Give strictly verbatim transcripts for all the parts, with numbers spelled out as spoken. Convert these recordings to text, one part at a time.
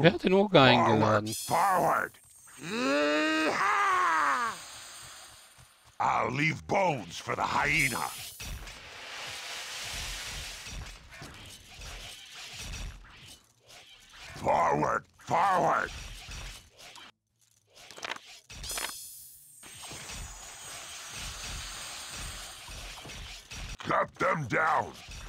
Wer hat den Oger Forward, eingeladen? forward. I'll leave bones for the hyena. Forward, forward. Cut them down.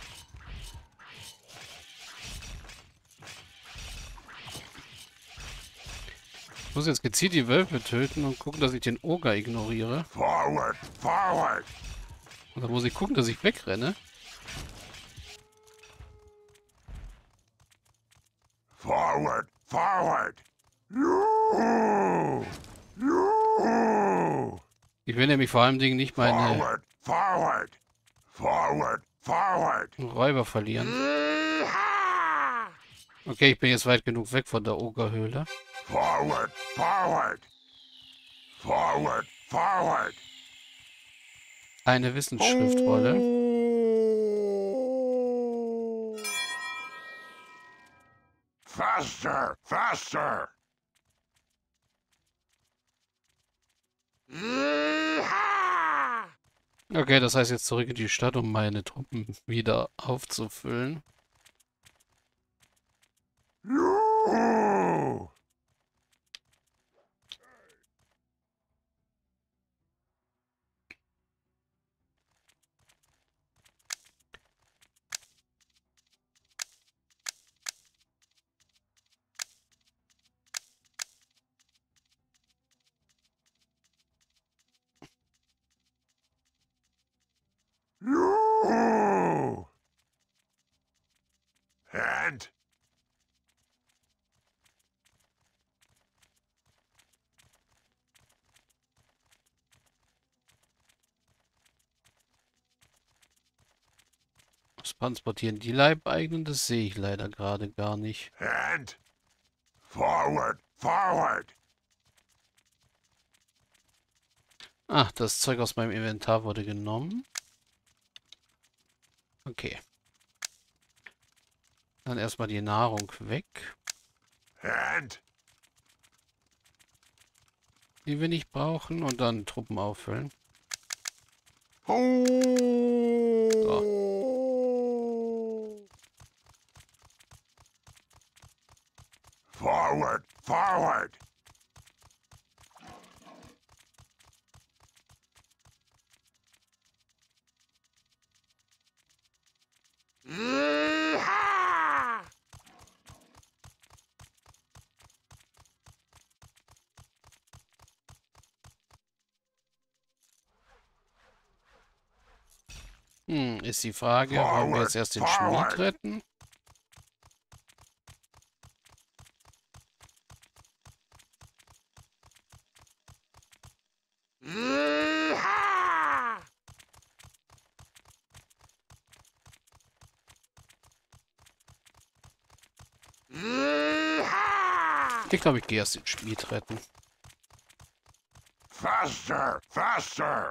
Ich muss jetzt gezielt die Wölfe töten und gucken, dass ich den Oger ignoriere. Forward, forward. Und dann muss ich gucken, dass ich wegrenne. Forward, forward. You, you. Ich will nämlich vor allem Dingen nicht meine Forward, forward. Forward, forward. Räuber verlieren. Okay, ich bin jetzt weit genug weg von der Ogerhöhle. Forward, forward. Forward, forward. Eine Wissensschriftrolle. Faster, faster. Okay, das heißt jetzt zurück in die Stadt, um meine Truppen wieder aufzufüllen. You. You. And Das Transportieren die Leibeigenen, das sehe ich leider gerade gar nicht. and forward, forward. Ach, das Zeug aus meinem Inventar wurde genommen. Okay. Dann erstmal die Nahrung weg, And die wir nicht brauchen, und dann Truppen auffüllen. forward, forward. Hm, ist die Frage, wollen wir jetzt erst den Schmied retten? Ich glaube, ich gehe erst den Schmied retten. Faster, faster.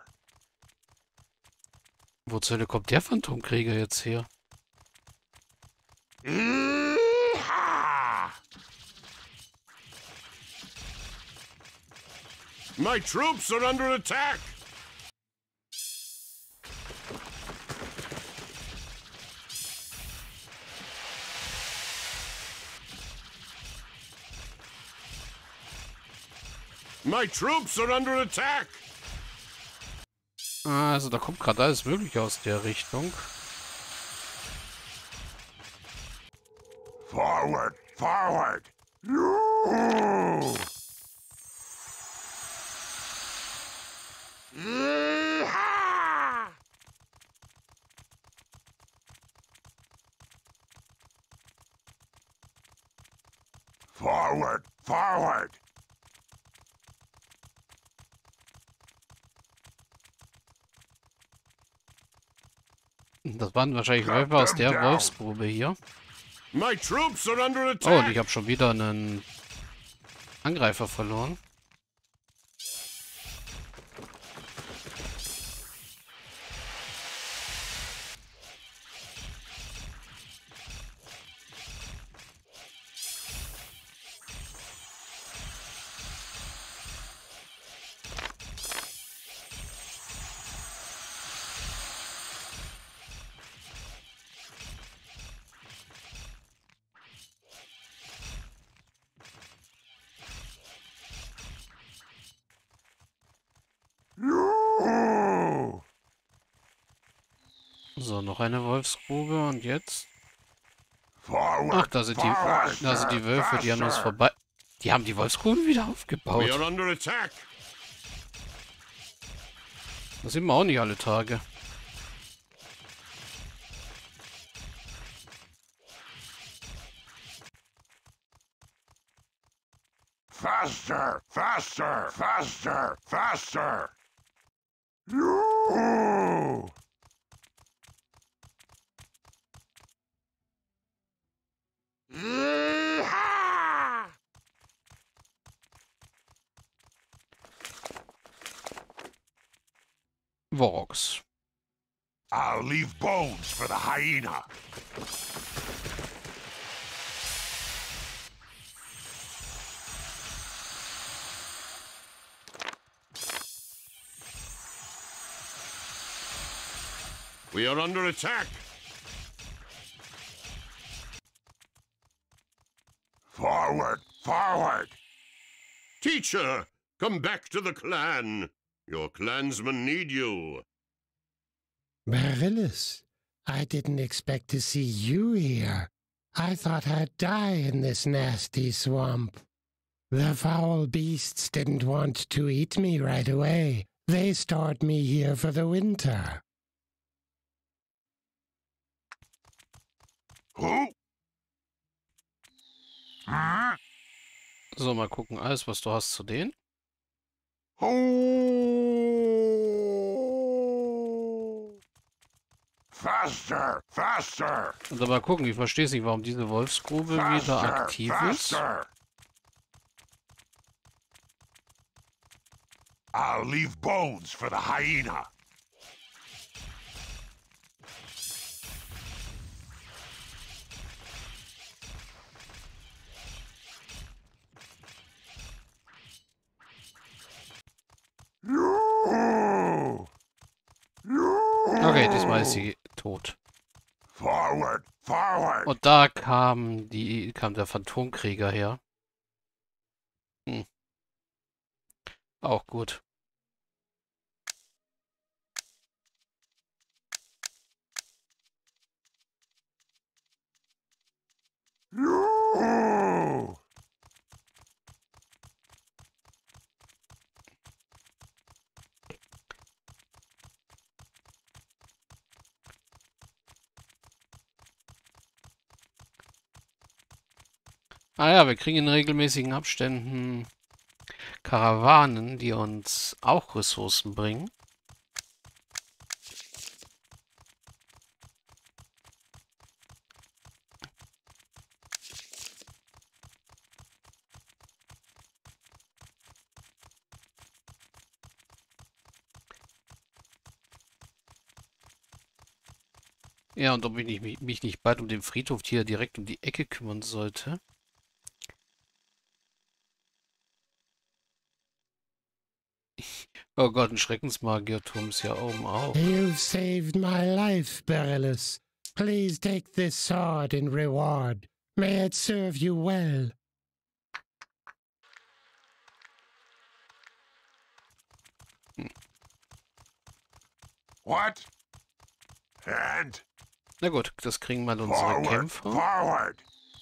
Wo zur Hölle kommt der Phantomkrieger jetzt her? My troops are under attack. My troops are under attack. Ah, also da kommt gerade alles Mögliche aus der Richtung. Forward, forward. You. Forward, forward. Das waren wahrscheinlich Wölfe aus der Wolfsgrube hier. My troops are under Oh, und attack. ich habe schon wieder einen Angreifer verloren. So, noch eine Wolfsgrube und jetzt... Ach, Forward, da sind die, forward, da sind die sir, Wölfe, die an uns faster. vorbei... Die haben die Wolfsgrube wieder We aufgebaut. are under attack. Das sehen wir auch nicht alle Tage. Faster, faster, faster, faster. You. Yeehaw! Vox. I'll leave bones for the hyena. We are under attack. Forward, forward. Teacher, come back to the clan. Your clansmen need you. Berillus, I didn't expect to see you here. I thought I'd die in this nasty swamp. The foul beasts didn't want to eat me right away. They stored me here for the winter. Who? Huh? So, mal gucken. Alles, was du hast zu denen. Oh. Faster, faster. Und dann mal gucken. Ich verstehe nicht, warum diese Wolfsgrube wieder Faster, aktiv ist. faster. I'll leave bones for the hyena. You. You. Okay, diesmal ist sie tot. Forward, forward. Und da kam die, kam der Phantomkrieger her. Hm. Auch gut. You. Ah ja, wir kriegen in regelmäßigen Abständen Karawanen, die uns auch Ressourcen bringen. Ja, und ob ich nicht, mich, mich nicht bald um den Friedhof hier direkt um die Ecke kümmern sollte. Oh Gott, ein Schreckensmagierturm ist ja oben auch. You've saved my life, Berillus. Please take this sword in reward. May it serve you well. What? And Na gut, das kriegen mal unsere forward, Kämpfer. forward.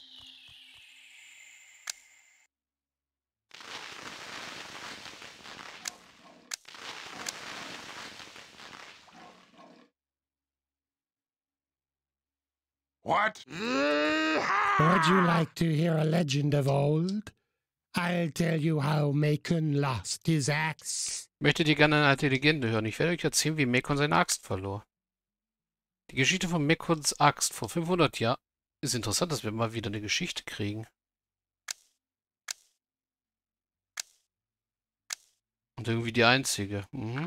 What? Would you like to hear a legend of old? I'll tell you how Macon lost his axe. Möchtet ihr gerne eine alte Legende hören? Ich werde euch erzählen, wie Mekon seine Axt verlor. Die Geschichte von Mekons Axt vor fünfhundert Jahren. Ist interessant, dass wir mal wieder eine Geschichte kriegen. Und irgendwie die einzige. Mhm.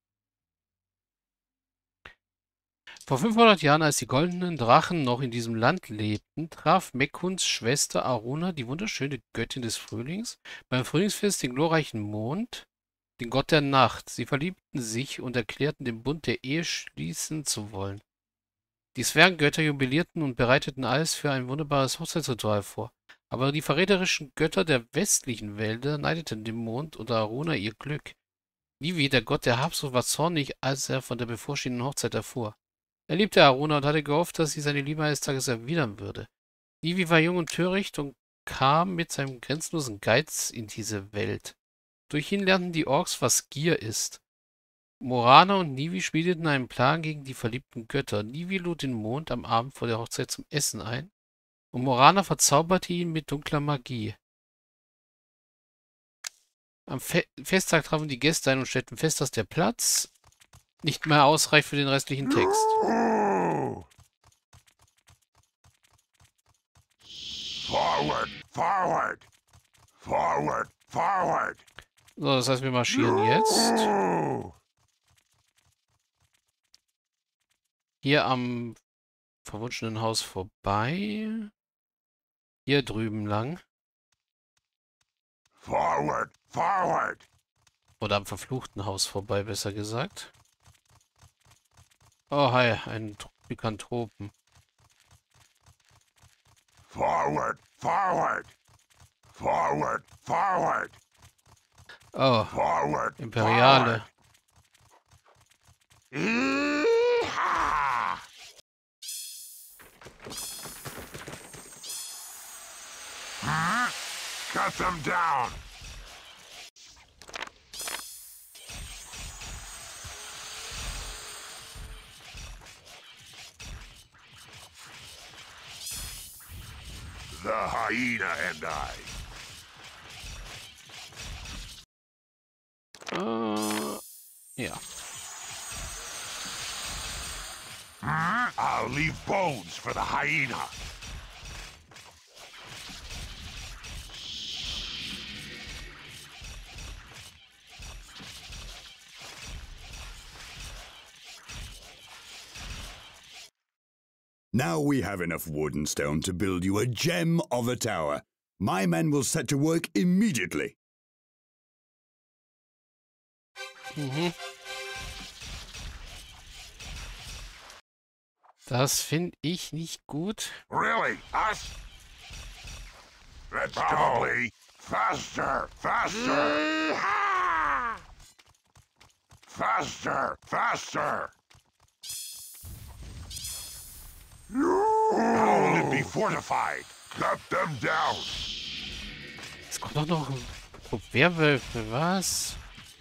Vor fünfhundert Jahren, als die goldenen Drachen noch in diesem Land lebten, traf Mekons Schwester Aruna, die wunderschöne Göttin des Frühlings, beim Frühlingsfest den glorreichen Mond, den Gott der Nacht. Sie verliebten sich und erklärten den Bund der Ehe schließen zu wollen. Die Zwerggötter jubilierten und bereiteten alles für ein wunderbares Hochzeitsritual vor. Aber die verräterischen Götter der westlichen Wälder neideten den Mond und Aruna ihr Glück. Nivi, der Gott der Habsucht, war zornig, als er von der bevorstehenden Hochzeit erfuhr. Er liebte Aruna und hatte gehofft, dass sie seine Liebe eines Tages erwidern würde. Nivi war jung und töricht und kam mit seinem grenzenlosen Geiz in diese Welt. Durch ihn lernten die Orks, was Gier ist. Morana und Nivi schmiedeten einen Plan gegen die verliebten Götter. Nivi lud den Mond am Abend vor der Hochzeit zum Essen ein und Morana verzauberte ihn mit dunkler Magie. Am Fe Festtag trafen die Gäste ein und stellten fest, dass der Platz nicht mehr ausreicht für den restlichen Text. Forward, forward, forward, forward. So, das heißt, wir marschieren jetzt hier am verwunschenen Haus vorbei. Hier drüben lang. Forward, forward. Oder am verfluchten Haus vorbei, besser gesagt. Oh, hi, ein Lykanthropen. Forward, forward, forward, forward. Oh, Forward, Imperiale. Yeehaw! Huh? Cut them down. The hyena and I. Äh, ja. I'll leave bones for the hyena. Now we have enough wood and stone to build you a gem of a tower. My men will set to work immediately. Mhm. Das finde ich nicht gut. Really? Us? Let's Probably. Faster! Faster! Yeehaw! Faster! Faster! How will it be fortified? Cut them down! Es kommt doch noch ein Trupp Werwölfe, was?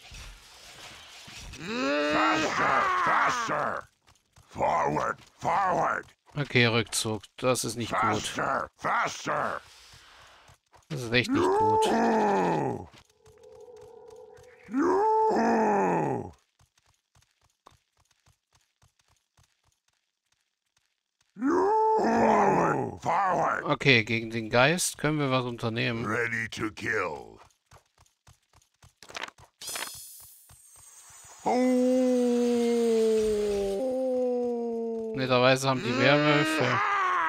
Faster! Faster! Forward! Forward! Okay, Rückzug. Das ist nicht gut. Faster! Faster! Das ist echt nicht gut. You! You! Forward! Forward! Okay, gegen den Geist können wir was unternehmen. Ready to kill. Oh! Netterweise haben die Werwölfe.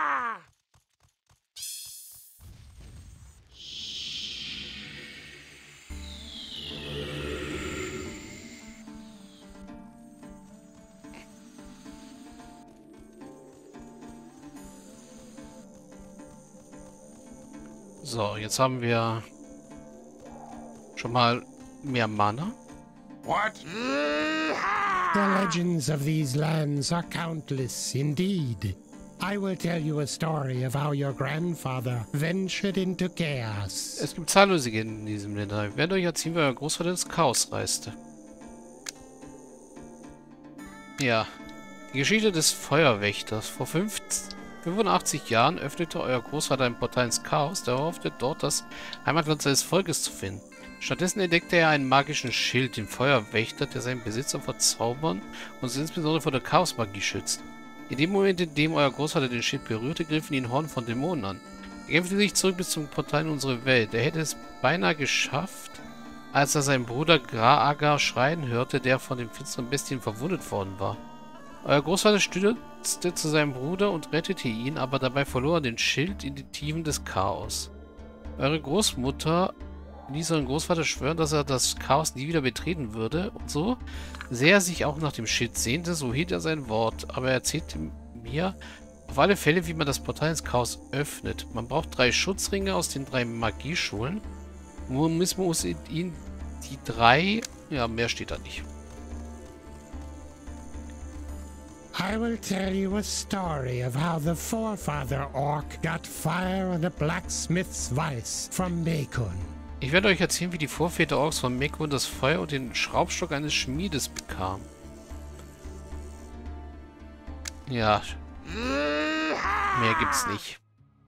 So, jetzt haben wir schon mal mehr Mana. What? The legends of these lands are countless indeed. I will tell you a story of how your grandfather ventured into chaos. Es gibt zahllose Legenden in diesem Länder. Ich werde euch erzählen, wie euer Großvater ins Chaos reiste. Ja. Die Geschichte des Feuerwächters. Vor fünfundachtzig Jahren öffnete euer Großvater ein Portal ins Chaos, der hoffte, dort das Heimatland seines Volkes zu finden. Stattdessen entdeckte er einen magischen Schild, den Feuerwächter, der seinen Besitzer vor Zaubern und sie insbesondere vor der Chaosmagie schützt. In dem Moment, in dem euer Großvater den Schild berührte, griffen ihn Horden von Dämonen an. Er kämpfte sich zurück bis zum Portal in unsere Welt. Er hätte es beinahe geschafft, als er seinen Bruder Graagar schreien hörte, der von den finsteren Bestien verwundet worden war. Euer Großvater stürzte zu seinem Bruder und rettete ihn, aber dabei verlor er den Schild in die Tiefen des Chaos. Eure Großmutter ließ euren Großvater schwören, dass er das Chaos nie wieder betreten würde, und so sehr er sich auch nach dem Schild sehnte, so hielt er sein Wort, aber er erzählte mir auf alle Fälle, wie man das Portal ins Chaos öffnet. Man braucht drei Schutzringe aus den drei Magieschulen. Nun müssen wir uns in ihnen die drei... Ja, mehr steht da nicht. I will tell you a story of how the forefather orc got fire and a blacksmith's vice from Mekun. Ich werde euch erzählen, wie die Vorväter Orks von Mekun das Feuer und den Schraubstock eines Schmiedes bekamen. Ja. Mehr gibt's nicht.